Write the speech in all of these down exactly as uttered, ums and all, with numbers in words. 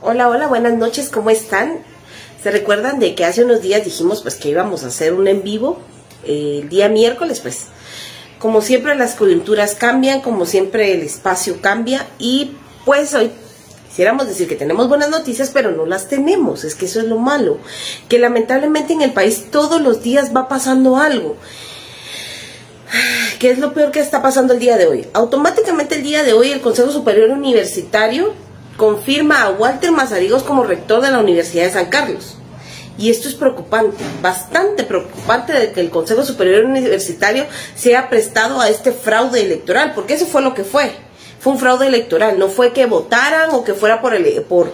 Hola, hola, buenas noches, ¿cómo están? ¿Se recuerdan de que hace unos días dijimos pues que íbamos a hacer un en vivo eh, el día miércoles? Pues como siempre las coyunturas cambian, como siempre el espacio cambia y pues hoy quisiéramos decir que tenemos buenas noticias, pero no las tenemos. Es que eso es lo malo, que lamentablemente en el país todos los días va pasando algo. ¿Qué es lo peor que está pasando el día de hoy? Automáticamente el día de hoy el Consejo Superior Universitario confirma a Walter Mazariegos como rector de la Universidad de San Carlos. Y esto es preocupante, bastante preocupante, de que el Consejo Superior Universitario se haya prestado a este fraude electoral, porque eso fue lo que fue. Fue un fraude electoral, no fue que votaran o que fuera por el, por,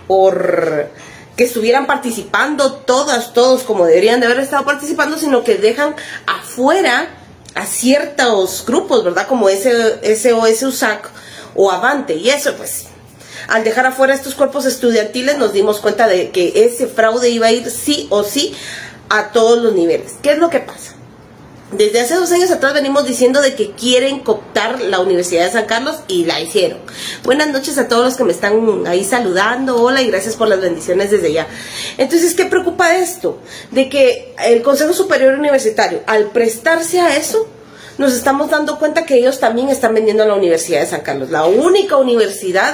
por que estuvieran participando todas, todos como deberían de haber estado participando, sino que dejan afuera a ciertos grupos, ¿verdad? Como S O S U S A C o Avante, y eso pues, al dejar afuera estos cuerpos estudiantiles nos dimos cuenta de que ese fraude iba a ir sí o sí a todos los niveles. ¿Qué es lo que pasa? Desde hace dos años atrás venimos diciendo de que quieren cooptar la Universidad de San Carlos y la hicieron. Buenas noches a todos los que me están ahí saludando, hola y gracias por las bendiciones desde ya. Entonces, ¿qué preocupa esto? De que el Consejo Superior Universitario, al prestarse a eso, nos estamos dando cuenta que ellos también están vendiendo a la Universidad de San Carlos, la única universidad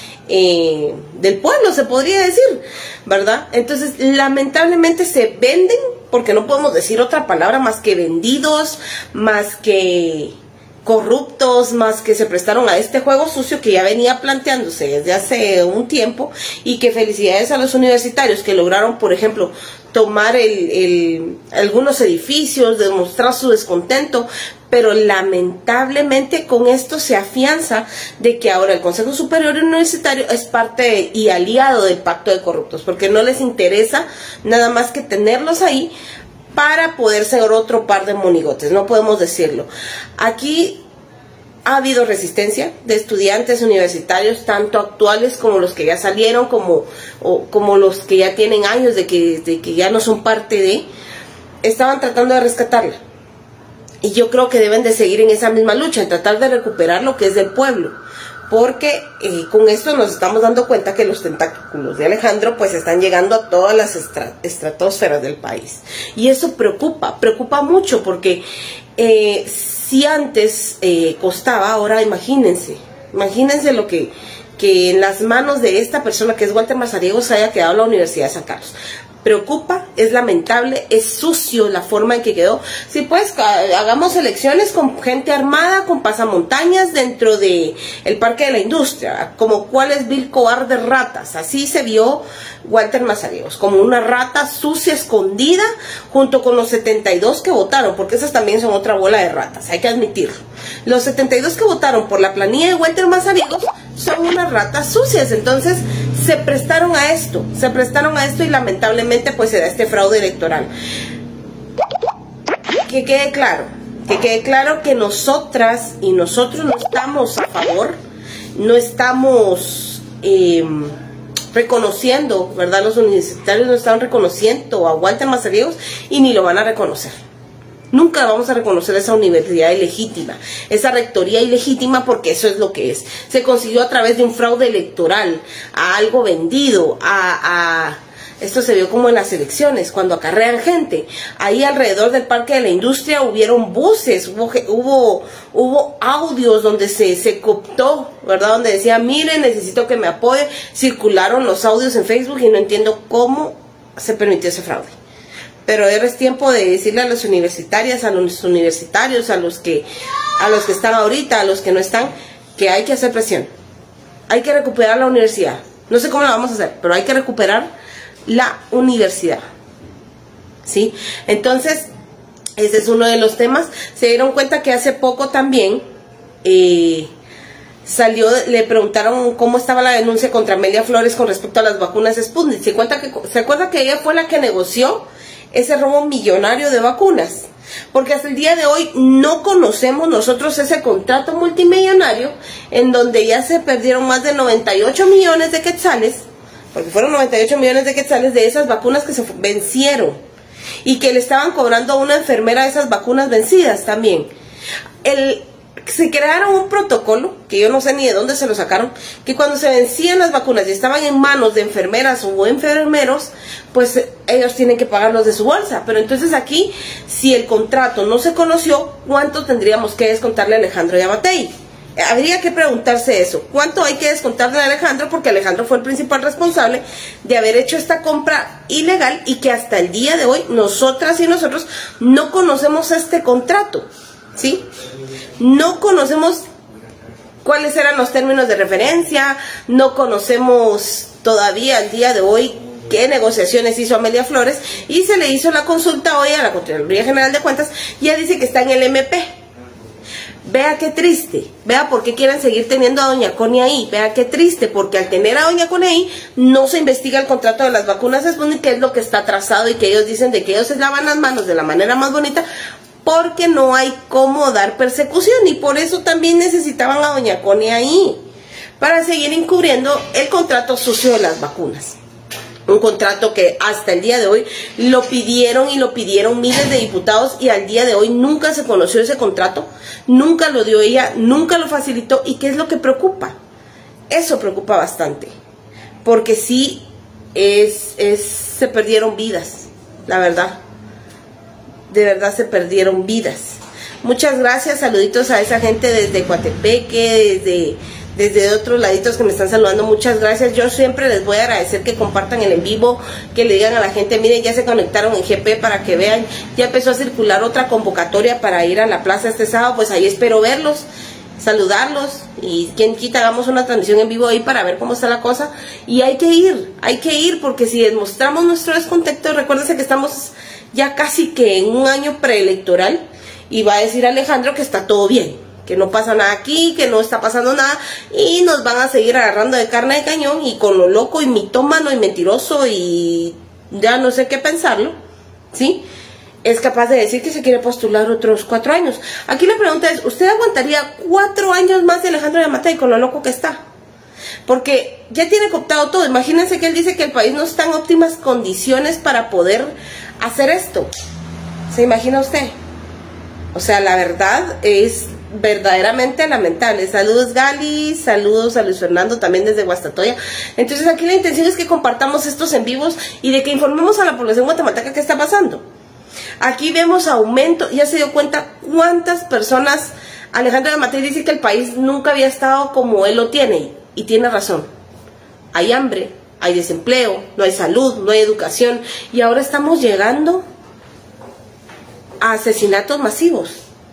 eh, del pueblo, se podría decir, ¿verdad? Entonces, lamentablemente se venden, porque no podemos decir otra palabra más que vendidos, más que corruptos, más que se prestaron a este juego sucio que ya venía planteándose desde hace un tiempo, y que felicidades a los universitarios que lograron, por ejemplo, tomar el, el, algunos edificios, demostrar su descontento, pero lamentablemente con esto se afianza de que ahora el Consejo Superior Universitario es parte y aliado del pacto de corruptos, porque no les interesa nada más que tenerlos ahí para poder ser otro par de monigotes, no podemos decirlo. Aquí ha habido resistencia de estudiantes universitarios, tanto actuales como los que ya salieron, como, o, como los que ya tienen años de que, de que ya no son parte de, estaban tratando de rescatarla. Y yo creo que deben de seguir en esa misma lucha, en tratar de recuperar lo que es del pueblo. Porque eh, con esto nos estamos dando cuenta que los tentáculos de Alejandro pues están llegando a todas las estra estratosferas del país. Y eso preocupa, preocupa mucho, porque eh, si antes eh, costaba, ahora imagínense, imagínense lo que, que en las manos de esta persona que es Walter Mazariegos haya quedado la Universidad de San Carlos. Preocupa, es lamentable, es sucio la forma en que quedó. Si pues hagamos elecciones con gente armada, con pasamontañas dentro de el Parque de la Industria, como cuáles vil cobardes ratas, así se vio Walter Mazariegos, como una rata sucia, escondida, junto con los setenta y dos que votaron, porque esas también son otra bola de ratas, hay que admitirlo. Los setenta y dos que votaron por la planilla de Walter Mazariegos son unas ratas sucias, entonces se prestaron a esto, se prestaron a esto y lamentablemente pues se da este fraude electoral. Que quede claro, que quede claro que nosotras y nosotros no estamos a favor, no estamos eh, reconociendo, ¿verdad? Los universitarios no están reconociendo a Walter Mazariegos y ni lo van a reconocer. Nunca vamos a reconocer esa universidad ilegítima, esa rectoría ilegítima, porque eso es lo que es. Se consiguió a través de un fraude electoral, a algo vendido, a, a esto se vio como en las elecciones, cuando acarrean gente. Ahí alrededor del Parque de la Industria hubieron buses, hubo, hubo, hubo audios donde se, se cooptó, ¿verdad? Donde decía, miren, necesito que me apoye. Circularon los audios en Facebook y no entiendo cómo se permitió ese fraude. Pero ahora es tiempo de decirle a las universitarias, a los universitarios, a los que a los que están ahorita, a los que no están, que hay que hacer presión. Hay que recuperar la universidad. No sé cómo la vamos a hacer, pero hay que recuperar la universidad. ¿Sí? Entonces, ese es uno de los temas. Se dieron cuenta que hace poco también eh, salió, le preguntaron cómo estaba la denuncia contra Amelia Flores con respecto a las vacunas Sputnik. Se cuenta que, se acuerda que ella fue la que negoció ese robo millonario de vacunas, porque hasta el día de hoy no conocemos nosotros ese contrato multimillonario en donde ya se perdieron más de noventa y ocho millones de quetzales, porque fueron noventa y ocho millones de quetzales de esas vacunas que se vencieron y que le estaban cobrando a una enfermera de esas vacunas vencidas también. El se crearon un protocolo, que yo no sé ni de dónde se lo sacaron, que cuando se vencían las vacunas y estaban en manos de enfermeras o enfermeros, pues ellos tienen que pagarlos de su bolsa. Pero entonces aquí, si el contrato no se conoció, ¿cuánto tendríamos que descontarle a Alejandro Yamatei? Habría que preguntarse eso, ¿cuánto hay que descontarle a Alejandro? Porque Alejandro fue el principal responsable de haber hecho esta compra ilegal y que hasta el día de hoy nosotras y nosotros no conocemos este contrato, ¿sí? No conocemos cuáles eran los términos de referencia, no conocemos todavía al día de hoy qué negociaciones hizo Amelia Flores, y se le hizo la consulta hoy a la Contraloría General de Cuentas, y ella dice que está en el M P. Vea qué triste, vea por qué quieren seguir teniendo a doña Connie ahí, vea qué triste, porque al tener a doña Connie ahí, no se investiga el contrato de las vacunas Sputnik, que es lo que está trazado, y que ellos dicen de que ellos se lavan las manos de la manera más bonita, porque no hay cómo dar persecución, y por eso también necesitaban a doña Connie ahí, para seguir encubriendo el contrato sucio de las vacunas. Un contrato que hasta el día de hoy lo pidieron y lo pidieron miles de diputados, y al día de hoy nunca se conoció ese contrato, nunca lo dio ella, nunca lo facilitó. ¿Y qué es lo que preocupa? Eso preocupa bastante, porque sí es, es, se perdieron vidas, la verdad, de verdad se perdieron vidas. Muchas gracias, saluditos a esa gente desde Coatepeque, desde... desde otros laditos que me están saludando, muchas gracias. Yo siempre les voy a agradecer que compartan el en vivo, que le digan a la gente, miren, ya se conectaron en G P para que vean, ya empezó a circular otra convocatoria para ir a la plaza este sábado, pues ahí espero verlos, saludarlos, y quien quita hagamos una transmisión en vivo ahí para ver cómo está la cosa. Y hay que ir, hay que ir, porque si demostramos nuestro descontento, recuérdense que estamos ya casi que en un año preelectoral, y va a decir Alejandro que está todo bien, que no pasa nada aquí, que no está pasando nada, y nos van a seguir agarrando de carne de cañón, y con lo loco y mitómano y mentiroso y ya no sé qué pensarlo, ¿sí? Es capaz de decir que se quiere postular otros cuatro años. Aquí la pregunta es, ¿usted aguantaría cuatro años más de Alejandro Yamatei con lo loco que está? Porque ya tiene cooptado todo. Imagínense que él dice que el país no está en óptimas condiciones para poder hacer esto. ¿Se imagina usted? O sea, la verdad es verdaderamente lamentable. Saludos Gali, saludos a Luis Fernando también desde Guastatoya. Entonces aquí la intención es que compartamos estos en vivos y de que informemos a la población guatemalteca qué está pasando. Aquí vemos aumento, ya se dio cuenta cuántas personas. Alejandro Yamatei dice que el país nunca había estado como él lo tiene, y tiene razón. Hay hambre, hay desempleo, no hay salud, no hay educación, y ahora estamos llegando a asesinatos masivos.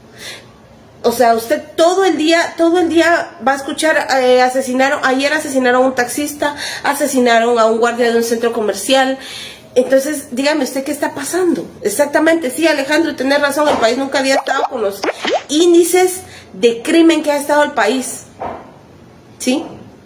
O sea, usted todo el día, todo el día va a escuchar, eh, asesinaron, ayer asesinaron a un taxista, asesinaron a un guardia de un centro comercial. Entonces, dígame usted qué está pasando. Exactamente, sí, Alejandro, tenés razón, el país nunca había estado con los índices de crimen que ha estado el país. ¿Sí?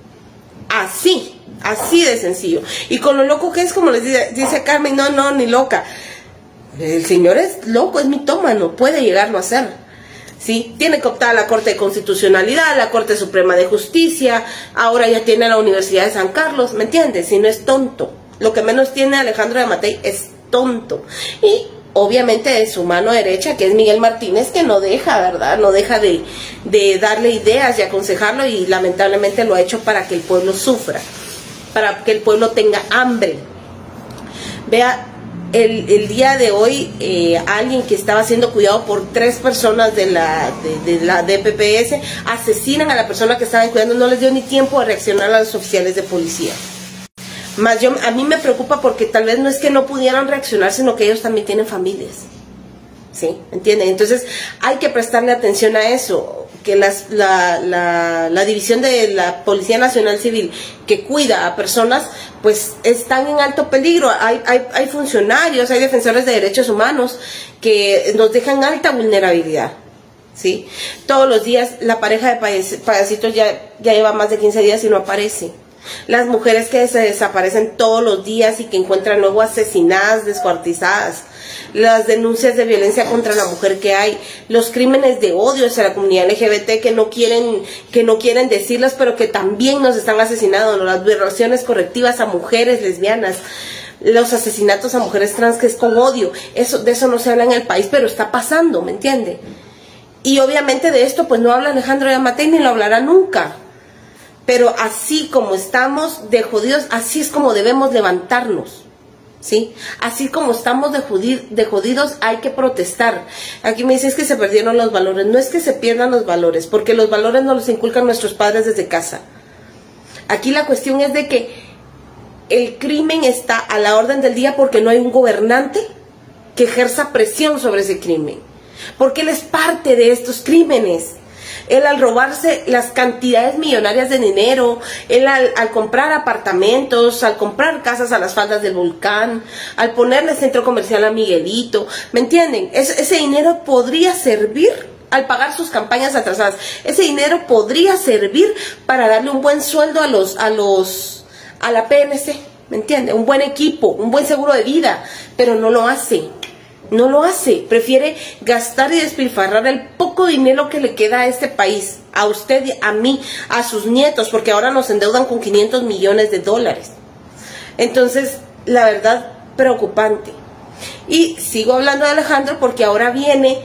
Así, así de sencillo. Y con lo loco que es, como les dice, dice Carmen, no, no, ni loca. El señor es loco, es mitómano, puede llegarlo a ser. ¿Sí? Tiene cooptada la Corte de Constitucionalidad, la Corte Suprema de Justicia, ahora ya tiene la Universidad de San Carlos, ¿me entiendes? Si no es tonto, lo que menos tiene Alejandro Yamatei es tonto. Y obviamente de su mano derecha, que es Miguel Martínez, que no deja, ¿verdad? No deja de, de darle ideas y aconsejarlo, y lamentablemente lo ha hecho para que el pueblo sufra, para que el pueblo tenga hambre. Vea, El, el día de hoy, eh, alguien que estaba siendo cuidado por tres personas de la, de, de la D P P S, asesinan a la persona que estaban cuidando, no les dio ni tiempo de reaccionar a los oficiales de policía. Más yo, a mí me preocupa porque tal vez no es que no pudieran reaccionar, sino que ellos también tienen familias. ¿Sí? ¿Entienden? Entonces hay que prestarle atención a eso, que las, la, la, la división de la Policía Nacional Civil que cuida a personas, pues están en alto peligro. Hay, hay, hay funcionarios, hay defensores de derechos humanos que nos dejan alta vulnerabilidad. ¿Sí? Todos los días la pareja de payasitos ya, ya lleva más de quince días y no aparece. Las mujeres que se desaparecen todos los días y que encuentran luego asesinadas, descuartizadas, las denuncias de violencia contra la mujer que hay, los crímenes de odio hacia la comunidad L G B T que no quieren, que no quieren decirlas, pero que también nos están asesinando, ¿no? Las violaciones correctivas a mujeres lesbianas, los asesinatos a mujeres trans, que es con odio. Eso, de eso no se habla en el país, pero está pasando, ¿me entiende? Y obviamente de esto pues no habla Alejandro Yamatei ni lo hablará nunca. Pero así como estamos de jodidos, así es como debemos levantarnos. ¿Sí? Así como estamos de, judi de jodidos, hay que protestar. Aquí me dices que se perdieron los valores. No es que se pierdan los valores, porque los valores nos los inculcan nuestros padres desde casa. Aquí la cuestión es de que el crimen está a la orden del día porque no hay un gobernante que ejerza presión sobre ese crimen, porque él es parte de estos crímenes. Él al robarse las cantidades millonarias de dinero, él al, al comprar apartamentos, al comprar casas a las faldas del volcán, al ponerle centro comercial a Miguelito, ¿me entienden? Es, ese dinero podría servir al pagar sus campañas atrasadas. Ese dinero podría servir para darle un buen sueldo a los, a los, a la P N C, ¿me entiende? Un buen equipo, un buen seguro de vida, pero no lo hace. No lo hace, prefiere gastar y despilfarrar el poco dinero que le queda a este país, a usted, a mí, a sus nietos, porque ahora nos endeudan con quinientos millones de dólares. Entonces, la verdad, preocupante. Y sigo hablando de Alejandro porque ahora viene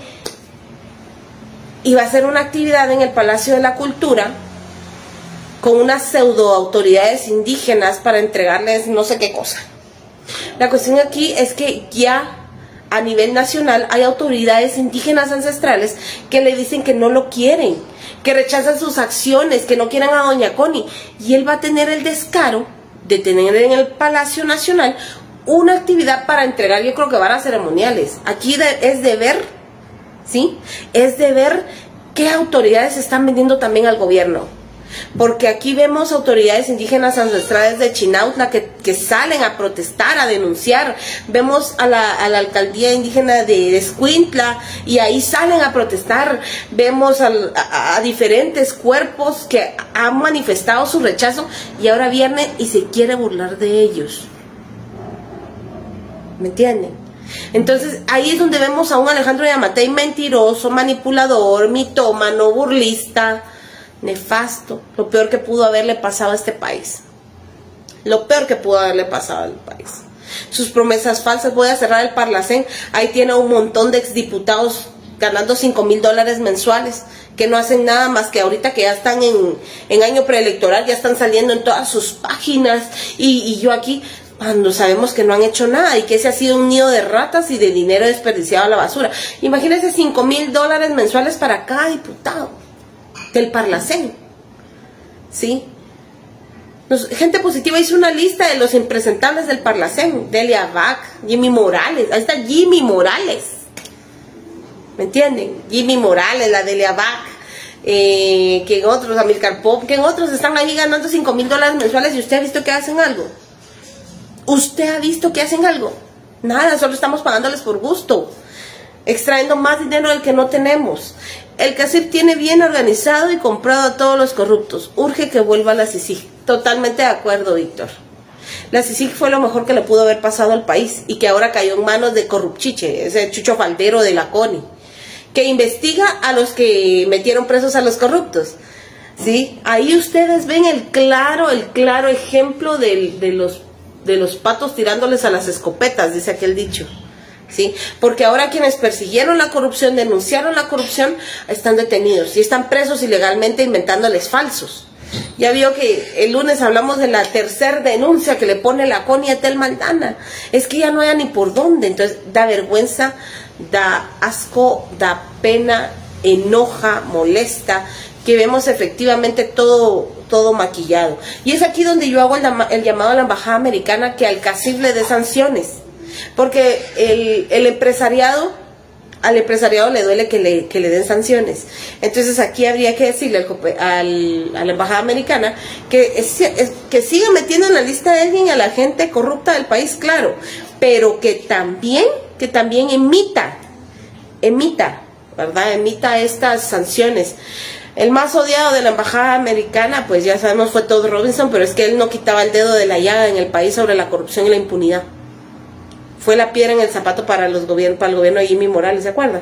y va a hacer una actividad en el Palacio de la Cultura con unas pseudo autoridades indígenas para entregarles no sé qué cosa. La cuestión aquí es que ya a nivel nacional hay autoridades indígenas ancestrales que le dicen que no lo quieren, que rechazan sus acciones, que no quieren a doña Connie. Y él va a tener el descaro de tener en el Palacio Nacional una actividad para entregar, yo creo que varas ceremoniales. Aquí de, es de ver, ¿sí? Es de ver qué autoridades están vendiendo también al gobierno. Porque aquí vemos autoridades indígenas ancestrales de Chinautla que, que salen a protestar, a denunciar. Vemos a la, a la alcaldía indígena de, de Escuintla y ahí salen a protestar. Vemos al, a, a diferentes cuerpos que han manifestado su rechazo y ahora viene y se quiere burlar de ellos. ¿Me entienden? Entonces ahí es donde vemos a un Alejandro Yamatei mentiroso, manipulador, mitómano, burlista, nefasto, lo peor que pudo haberle pasado a este país. Lo peor que pudo haberle pasado al país. Sus promesas falsas, voy a cerrar el Parlacén, ahí tiene un montón de exdiputados ganando cinco mil dólares mensuales, que no hacen nada más que ahorita que ya están en, en año preelectoral, ya están saliendo en todas sus páginas, y, y yo aquí, cuando sabemos que no han hecho nada, y que ese ha sido un nido de ratas y de dinero desperdiciado a la basura. Imagínense cinco mil dólares mensuales para cada diputado del Parlacén, ¿sí? Nos, gente positiva hizo una lista de los impresentables del Parlacén: Delia Bach, Jimmy Morales, ahí está Jimmy Morales, ¿me entienden? Jimmy Morales, la Delia Bach, eh, que en otros, Amilcar Pop, que en otros están ahí ganando cinco mil dólares mensuales, y usted ha visto que hacen algo. ¿Usted ha visto que hacen algo? Nada, solo estamos pagándoles por gusto, extrayendo más dinero del que no tenemos. El CACIF tiene bien organizado y comprado a todos los corruptos. Urge que vuelva la CICIG. Totalmente de acuerdo, Víctor. La CICIG fue lo mejor que le pudo haber pasado al país y que ahora cayó en manos de Corrupchiche, ese chucho faldero de la CONI, que investiga a los que metieron presos a los corruptos. ¿Sí? Ahí ustedes ven el claro, el claro ejemplo de, de, los, de los patos tirándoles a las escopetas, dice aquel dicho. ¿Sí? Porque ahora quienes persiguieron la corrupción, denunciaron la corrupción, están detenidos y están presos ilegalmente inventándoles falsos. Ya vio que el lunes hablamos de la tercera denuncia que le pone la CONI a Tel Maldana. Es que ya no hay ni por dónde. Entonces da vergüenza, da asco, da pena, enoja, molesta, que vemos efectivamente todo, todo maquillado. Y es aquí donde yo hago el, el llamado a la embajada americana que al CACIF le dé sanciones. Porque el, el empresariado, al empresariado le duele que le, que le den sanciones. Entonces aquí habría que decirle al, al, a la embajada americana que, es, es, que siga metiendo en la lista de alguien a la gente corrupta del país, claro, pero que también, que también emita, emita, ¿verdad? Emita estas sanciones. El más odiado de la embajada americana, pues ya sabemos, fue Todd Robinson, pero es que él no quitaba el dedo de la llaga en el país sobre la corrupción y la impunidad. Fue la piedra en el zapato para los gobiernos, para el gobierno de Jimmy Morales, ¿se acuerdan?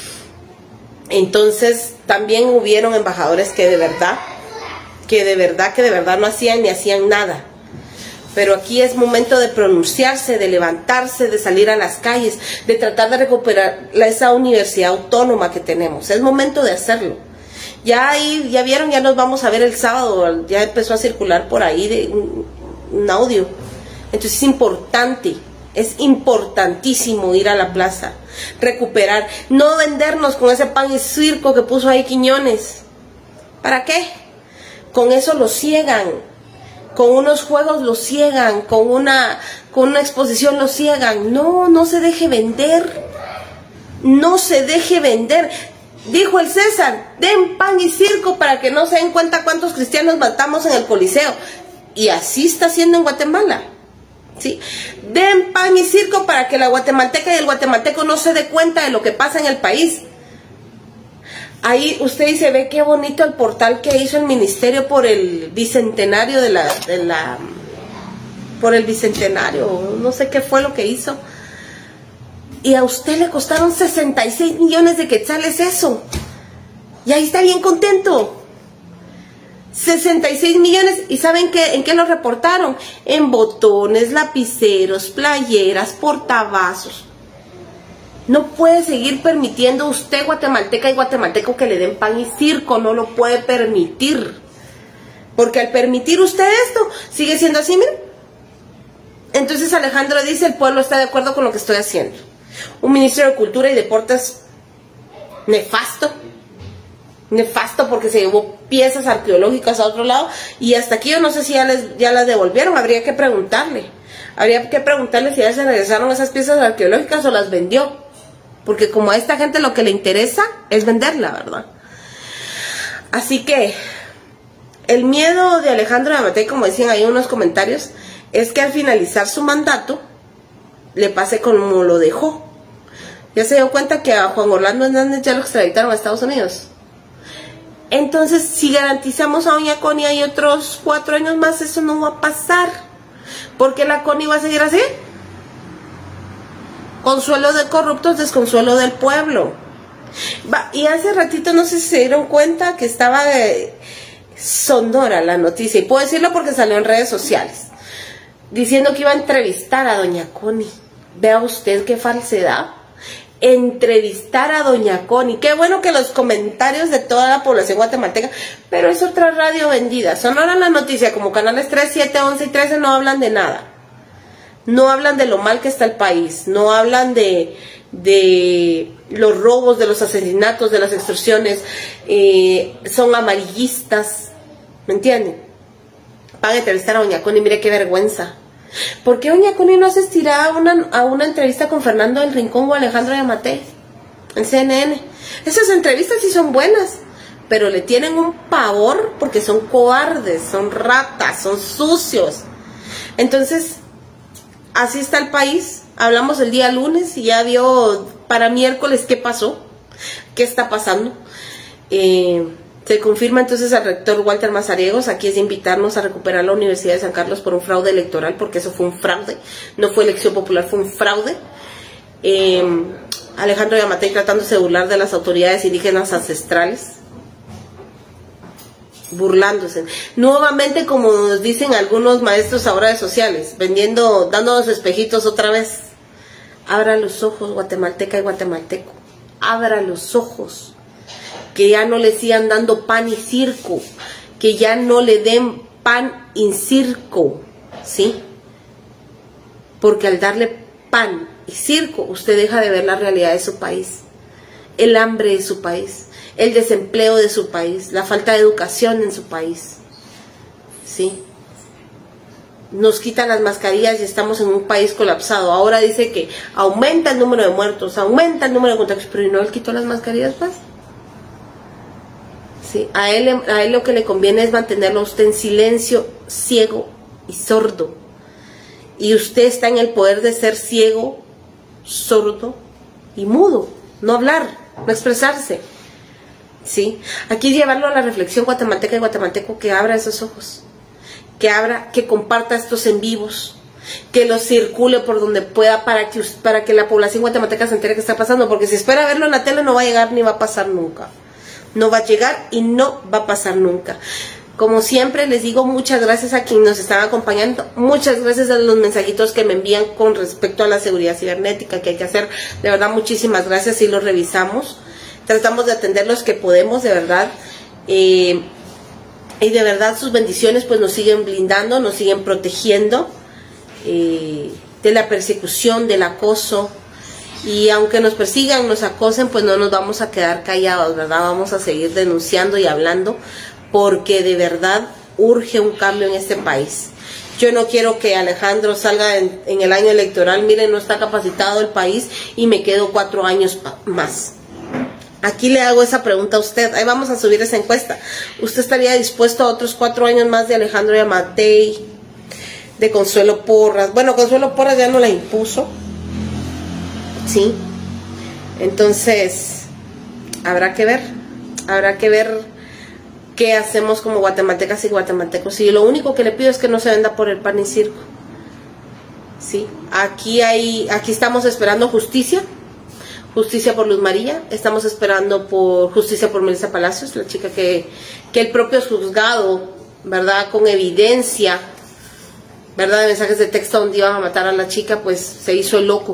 Entonces, también hubieron embajadores que de verdad, que de verdad, que de verdad no hacían ni hacían nada. Pero aquí es momento de pronunciarse, de levantarse, de salir a las calles, de tratar de recuperar la, esa universidad autónoma que tenemos. Es momento de hacerlo. Ya ahí, ya vieron, ya nos vamos a ver el sábado, ya empezó a circular por ahí de un, un audio. Entonces es importante, es importantísimo ir a la plaza, recuperar, no vendernos con ese pan y circo que puso ahí Quiñones. ¿Para qué? Con eso lo ciegan, con unos juegos lo ciegan, con una, con una exposición lo ciegan. No, no se deje vender, no se deje vender. Dijo el César, den pan y circo para que no se den cuenta cuántos cristianos matamos en el Coliseo. Y así está haciendo en Guatemala. ¿Sí? Den pan y circo para que la guatemalteca y el guatemalteco no se dé cuenta de lo que pasa en el país. Ahí usted dice, ve qué bonito el portal que hizo el ministerio por el bicentenario de la, de la, por el bicentenario, no sé qué fue lo que hizo. Y a usted le costaron sesenta y seis millones de quetzales eso. Y ahí está bien contento. sesenta y seis millones, ¿y saben qué, en qué lo reportaron? En botones, lapiceros, playeras, portavasos. No puede seguir permitiendo usted, guatemalteca y guatemalteco, que le den pan y circo, no lo puede permitir. Porque al permitir usted esto, sigue siendo así, miren. Entonces Alejandro dice, el pueblo está de acuerdo con lo que estoy haciendo. Un Ministerio de Cultura y Deportes nefasto. Nefasto porque se llevó piezas arqueológicas a otro lado y hasta aquí yo no sé si ya, les, ya las devolvieron, habría que preguntarle. Habría que preguntarle si ya se regresaron esas piezas arqueológicas o las vendió. Porque como a esta gente lo que le interesa es venderla, ¿verdad? Así que el miedo de Alejandro Yamatei, como decían ahí en unos comentarios, es que al finalizar su mandato le pase como lo dejó. Ya se dio cuenta que a Juan Orlando Hernández ya lo extraditaron a Estados Unidos. Entonces, si garantizamos a doña Connie hay otros cuatro años más, eso no va a pasar. Porque la Connie va a seguir así. Consuelo de corruptos, desconsuelo del pueblo. Va, y hace ratito no sé si se dieron cuenta que estaba de sonora la noticia. Y puedo decirlo porque salió en redes sociales. Diciendo que iba a entrevistar a doña Connie. Vea usted qué falsedad. Entrevistar a doña Connie. Qué bueno que los comentarios de toda la población guatemalteca, pero es otra radio vendida. Sonora la noticia, como canales tres, siete, once y trece no hablan de nada. No hablan de lo mal que está el país, no hablan de, de los robos, de los asesinatos, de las extorsiones, eh, son amarillistas, ¿me entienden? Van a entrevistar a doña Connie, mire qué vergüenza. ¿Por qué doña Connie no asistirá a una, a una entrevista con Fernando del Rincón o Alejandro Yamatei en C N N? Esas entrevistas sí son buenas, pero le tienen un pavor porque son cobardes, son ratas, son sucios. Entonces, así está el país. Hablamos el día lunes y ya vio para miércoles qué pasó, qué está pasando. Eh... Se confirma entonces al rector Walter Mazariegos, aquí es de invitarnos a recuperar la Universidad de San Carlos por un fraude electoral, porque eso fue un fraude, no fue elección popular, fue un fraude. Eh, Alejandro Yamatei tratándose de burlar de las autoridades indígenas ancestrales, burlándose. Nuevamente, como nos dicen algunos maestros ahora de sociales, vendiendo, dándonos espejitos otra vez. Abra los ojos, guatemalteca y guatemalteco, abra los ojos. Que ya no le sigan dando pan y circo, que ya no le den pan y circo, ¿sí? Porque al darle pan y circo, usted deja de ver la realidad de su país, el hambre de su país, el desempleo de su país, la falta de educación en su país, ¿sí? Nos quitan las mascarillas y estamos en un país colapsado. Ahora dice que aumenta el número de muertos, aumenta el número de contagios, pero ¿y no él quitó las mascarillas, pues? Sí, a él, a él lo que le conviene es mantenerlo a usted en silencio, ciego y sordo. Y usted está en el poder de ser ciego, sordo y mudo. No hablar, no expresarse. ¿Sí? Aquí llevarlo a la reflexión guatemalteca y guatemalteco, que abra esos ojos. Que abra, que comparta estos en vivos. Que los circule por donde pueda para que, para que la población guatemalteca se entere qué está pasando. Porque si espera verlo en la tele no va a llegar ni va a pasar nunca. No va a llegar y no va a pasar nunca. Como siempre les digo, muchas gracias a quienes nos están acompañando, muchas gracias a los mensajitos que me envían con respecto a la seguridad cibernética que hay que hacer, de verdad muchísimas gracias y los revisamos, tratamos de atender los que podemos, de verdad, eh, y de verdad sus bendiciones pues nos siguen blindando, nos siguen protegiendo eh, de la persecución, del acoso, y aunque nos persigan, nos acosen, pues no nos vamos a quedar callados, ¿verdad? Vamos a seguir denunciando y hablando, porque de verdad urge un cambio en este país. Yo no quiero que Alejandro salga en, en el año electoral, miren, no está capacitado el país y me quedo cuatro años más. Aquí le hago esa pregunta a usted, ahí vamos a subir esa encuesta. ¿Usted estaría dispuesto a otros cuatro años más de Alejandro Yamatei, de Consuelo Porras? Bueno, Consuelo Porras ya no la impuso, ¿sí? Entonces, habrá que ver, habrá que ver qué hacemos como guatemaltecas y guatemaltecos. Y lo único que le pido es que no se venda por el pan y circo. Sí, aquí hay, aquí estamos esperando justicia, justicia por Luz María, estamos esperando por justicia por Melissa Palacios, la chica que, que el propio juzgado, ¿verdad? Con evidencia, ¿verdad? De mensajes de texto donde iban a matar a la chica, pues se hizo el loco.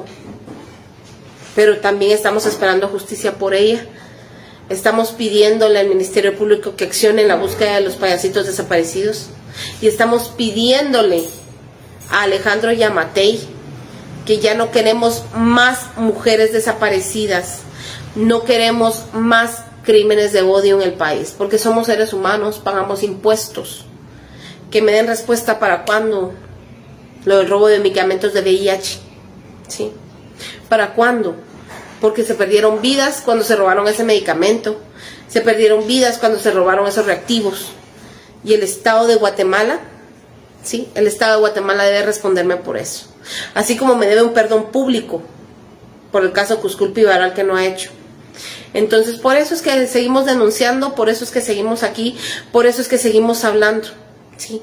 Pero también estamos esperando justicia por ella. Estamos pidiéndole al Ministerio Público que accione en la búsqueda de los payasitos desaparecidos. Y estamos pidiéndole a Alejandro Yamatei que ya no queremos más mujeres desaparecidas. No queremos más crímenes de odio en el país. Porque somos seres humanos, pagamos impuestos. Que me den respuesta para cuándo lo del robo de medicamentos de V I H. ¿Sí? ¿Para cuándo? Porque se perdieron vidas cuando se robaron ese medicamento, se perdieron vidas cuando se robaron esos reactivos. Y el Estado de Guatemala, sí, el Estado de Guatemala debe responderme por eso. Así como me debe un perdón público por el caso Cusculpi Baral que no ha hecho. Entonces, por eso es que seguimos denunciando, por eso es que seguimos aquí, por eso es que seguimos hablando, sí.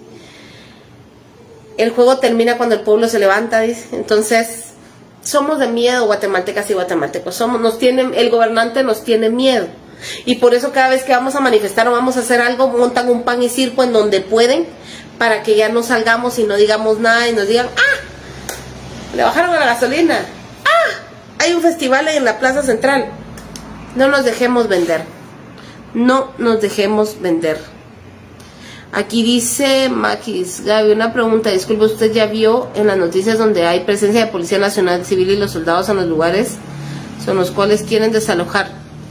El juego termina cuando el pueblo se levanta, dice. Entonces, somos de miedo, guatemaltecas y guatemaltecos. Somos, nos tienen, el gobernante nos tiene miedo. Y por eso cada vez que vamos a manifestar o vamos a hacer algo, montan un pan y circo en donde pueden, para que ya no salgamos y no digamos nada y nos digan, ¡ah! Le bajaron a la gasolina. ¡Ah! Hay un festival en la Plaza Central. No nos dejemos vender. No nos dejemos vender. Aquí dice Maquis, Gaby, una pregunta, disculpe, ¿usted ya vio en las noticias donde hay presencia de Policía Nacional Civil y los soldados en los lugares son los cuales quieren desalojar?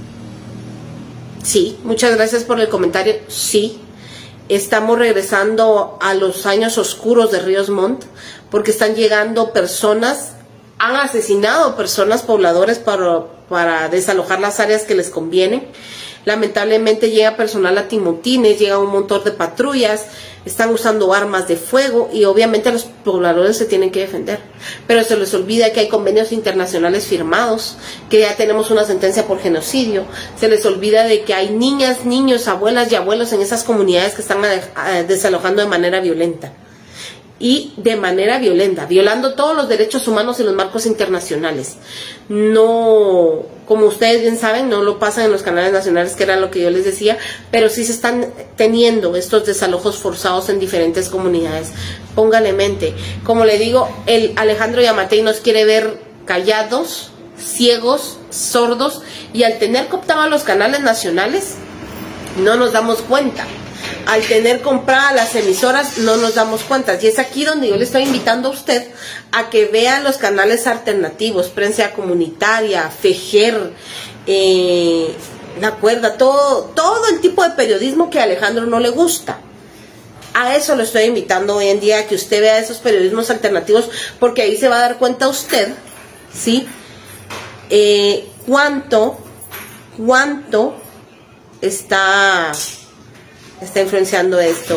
Sí, muchas gracias por el comentario. Sí, estamos regresando a los años oscuros de Ríos Montt, porque están llegando personas, han asesinado personas pobladores para, para desalojar las áreas que les convienen. Lamentablemente llega personal a timotines, llega un montón de patrullas, están usando armas de fuego y obviamente los pobladores se tienen que defender. Pero se les olvida que hay convenios internacionales firmados, que ya tenemos una sentencia por genocidio. Se les olvida de que hay niñas, niños, abuelas y abuelos en esas comunidades que están desalojando de manera violenta. Y de manera violenta, violando todos los derechos humanos y los marcos internacionales. No, como ustedes bien saben, no lo pasan en los canales nacionales, que era lo que yo les decía, pero sí se están teniendo estos desalojos forzados en diferentes comunidades. Póngale mente. Como le digo, el Alejandro Yamatei nos quiere ver callados, ciegos, sordos, y al tener cooptados los canales nacionales, no nos damos cuenta. Al tener compradas las emisoras no nos damos cuenta, y es aquí donde yo le estoy invitando a usted a que vea los canales alternativos, Prensa Comunitaria, Fejer, eh, La Cuerda, todo, todo el tipo de periodismo que a Alejandro no le gusta. A eso lo estoy invitando hoy en día, a que usted vea esos periodismos alternativos, porque ahí se va a dar cuenta usted, ¿sí? Eh, cuánto, cuánto está... está influenciando esto.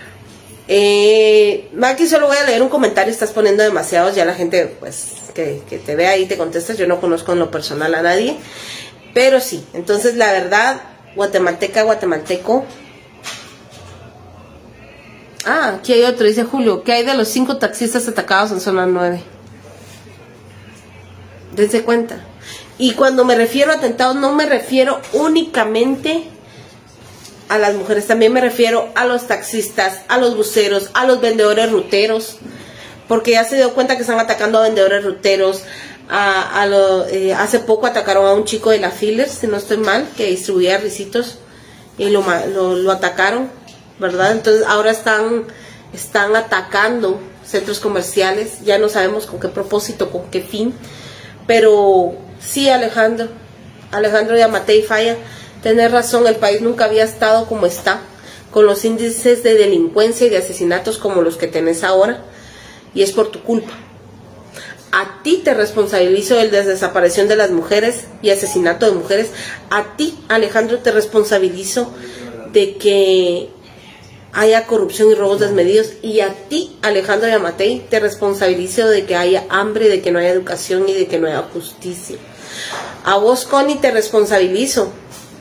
Eh, aquí solo voy a leer un comentario, estás poniendo demasiados, ya la gente pues que, que te vea ahí te contestas. Yo no conozco en lo personal a nadie, pero sí, entonces la verdad, guatemalteca, guatemalteco. Ah, aquí hay otro, dice Julio, ¿qué hay de los cinco taxistas atacados en zona nueve? Dense cuenta. Y cuando me refiero a atentados, no me refiero únicamente a las mujeres, también me refiero a los taxistas, a los buceros, a los vendedores ruteros, porque ya se dio cuenta que están atacando a vendedores ruteros. A, a lo, eh, hace poco atacaron a un chico de la Fillers, si no estoy mal, que distribuía risitos y lo, lo, lo atacaron, ¿verdad? Entonces ahora están, están atacando centros comerciales, ya no sabemos con qué propósito, con qué fin, pero sí, Alejandro, Alejandro Yamatei Falla, tenés razón, el país nunca había estado como está, con los índices de delincuencia y de asesinatos como los que tenés ahora, y es por tu culpa. A ti te responsabilizo de la desaparición de las mujeres y asesinato de mujeres. A ti, Alejandro, te responsabilizo de que haya corrupción y robos desmedidos. Y a ti, Alejandro Yamatei, te responsabilizo de que haya hambre, de que no haya educación y de que no haya justicia. A vos, Connie, te responsabilizo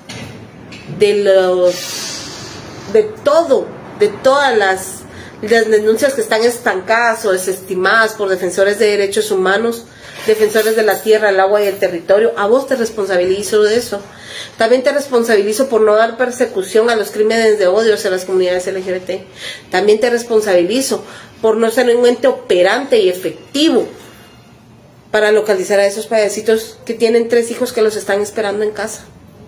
de los, de todo, de todas las las denuncias que están estancadas o desestimadas por defensores de derechos humanos, defensores de la tierra, el agua y el territorio. A vos te responsabilizo de eso. También te responsabilizo por no dar persecución a los crímenes de odio hacia las comunidades L G B T. También te responsabilizo por no ser un ente operante y efectivo para localizar a esos payasitos que tienen tres hijos que los están esperando en casa.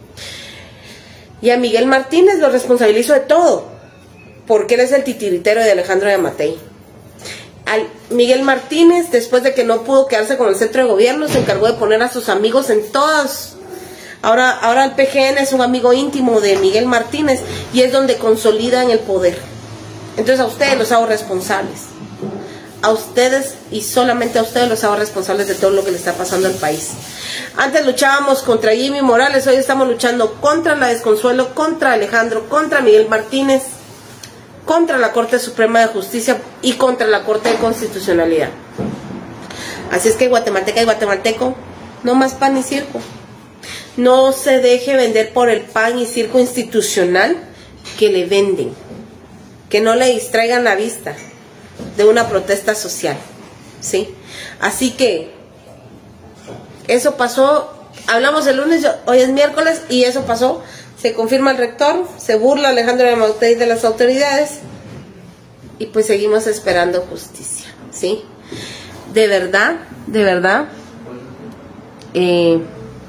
Y a Miguel Martínez lo responsabilizo de todo, porque él es el titiritero de Alejandro Yamatei. Al Miguel Martínez, después de que no pudo quedarse con el centro de gobierno, se encargó de poner a sus amigos en todas. Ahora, ahora el P G N es un amigo íntimo de Miguel Martínez y es donde consolidan el poder. Entonces a ustedes los hago responsables. A ustedes y solamente a ustedes los hago responsables de todo lo que le está pasando al país. Antes luchábamos contra Jimmy Morales, hoy estamos luchando contra la Desconsuelo, contra Alejandro, contra Miguel Martínez, contra la Corte Suprema de Justicia y contra la Corte de Constitucionalidad. Así es que guatemalteca y guatemalteco, no más pan y circo. No se deje vender por el pan y circo institucional que le venden. Que no le distraigan la vista de una protesta social, ¿sí? Así que eso pasó, hablamos el lunes, hoy es miércoles y eso pasó. Se confirma el rector, se burla Alejandro Yamatei de las autoridades y pues seguimos esperando justicia, ¿sí? De verdad, de verdad, eh,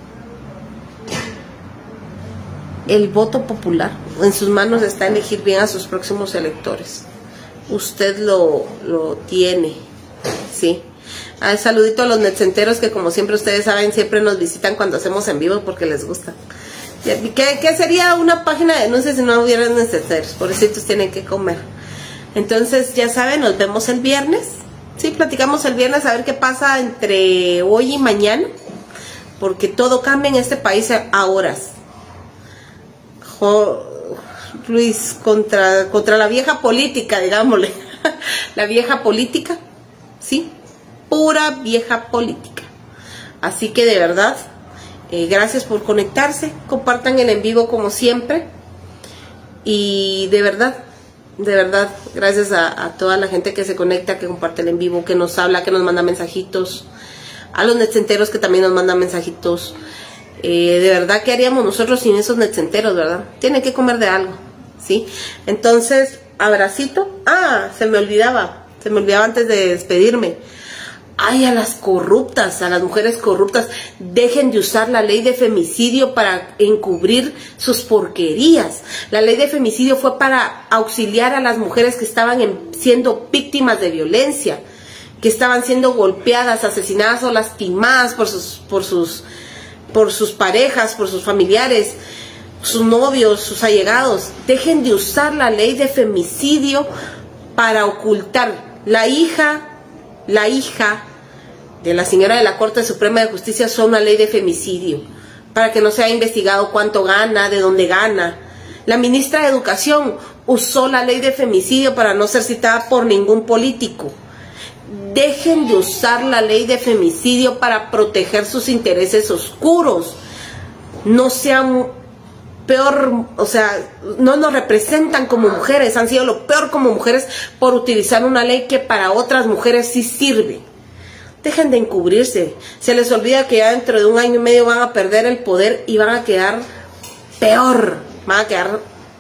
el voto popular en sus manos está elegir bien a sus próximos electores. Usted lo, lo tiene, ¿sí? Ah, saludito a los netcenteros que, como siempre ustedes saben, siempre nos visitan cuando hacemos en vivo porque les gusta. ¿Qué, qué sería una página de denuncia si no hubiera netcenteros? Pobrecitos tienen que comer. Entonces, ya saben, nos vemos el viernes. Sí, platicamos el viernes a ver qué pasa entre hoy y mañana, porque todo cambia en este país a horas. Jo, Luis, contra, contra la vieja política, digámosle. La vieja política, ¿sí? Pura vieja política. Así que de verdad, eh, gracias por conectarse. Compartan el en vivo como siempre. Y de verdad, de verdad, gracias a, a toda la gente que se conecta, que comparte el en vivo, que nos habla, que nos manda mensajitos. A los netcenteros que también nos mandan mensajitos. Eh, de verdad, ¿qué haríamos nosotros sin esos netcenteros, verdad? Tienen que comer de algo, ¿sí? Entonces, abracito. Ah, se me olvidaba, se me olvidaba antes de despedirme. Ay, a las corruptas, a las mujeres corruptas, dejen de usar la ley de femicidio para encubrir sus porquerías. La ley de femicidio fue para auxiliar a las mujeres que estaban en, siendo víctimas de violencia, que estaban siendo golpeadas, asesinadas o lastimadas por sus, por sus, por sus parejas, por sus familiares, sus novios, sus allegados. Dejen de usar la ley de femicidio para ocultar. La hija, la hija de la señora de la Corte Suprema de Justicia son una ley de femicidio, para que no sea investigado cuánto gana, de dónde gana. La ministra de Educación usó la ley de femicidio para no ser citada por ningún político. Dejen de usar la ley de femicidio para proteger sus intereses oscuros. No sean peor, o sea, no nos representan como mujeres, han sido lo peor como mujeres por utilizar una ley que para otras mujeres sí sirve. Dejen de encubrirse. Se les olvida que ya dentro de un año y medio van a perder el poder y van a quedar peor, van a quedar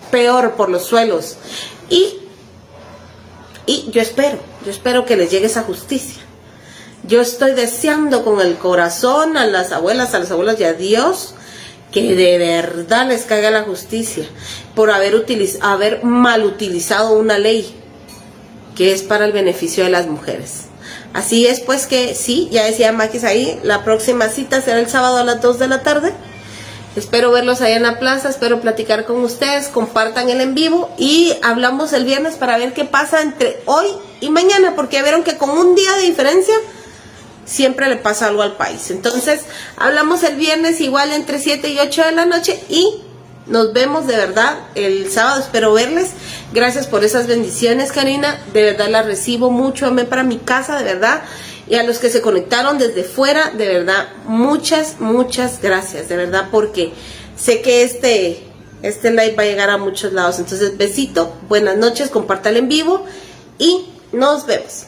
peor por los suelos. Y, y yo espero, yo espero que les llegue esa justicia. Yo estoy deseando con el corazón a las abuelas, a los abuelos y a Dios que de verdad les caiga la justicia por haber, utiliz haber mal utilizado una ley que es para el beneficio de las mujeres. Así es pues que sí, ya decía Maquis ahí, la próxima cita será el sábado a las dos de la tarde. Espero verlos allá en la plaza, espero platicar con ustedes, compartan el en vivo y hablamos el viernes para ver qué pasa entre hoy y mañana, porque vieron que con un día de diferencia siempre le pasa algo al país. Entonces, hablamos el viernes igual entre siete y ocho de la noche y nos vemos de verdad el sábado. Espero verles. Gracias por esas bendiciones, Karina. De verdad las recibo mucho. Amén para mi casa, de verdad. Y a los que se conectaron desde fuera, de verdad, muchas, muchas gracias. De verdad, porque sé que este, este live va a llegar a muchos lados. Entonces, besito, buenas noches, compártalo en vivo y nos vemos.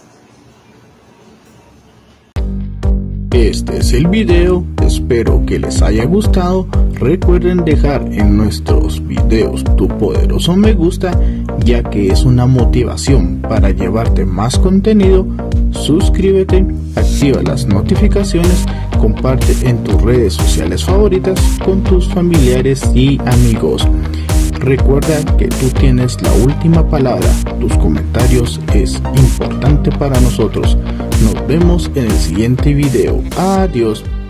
Este es el video, espero que les haya gustado. Recuerden dejar en nuestros videos tu poderoso me gusta, ya que es una motivación para llevarte más contenido. Suscríbete, activa las notificaciones, comparte en tus redes sociales favoritas con tus familiares y amigos. Recuerda que tú tienes la última palabra, tus comentarios es importante para nosotros. Nos vemos en el siguiente video. Adiós.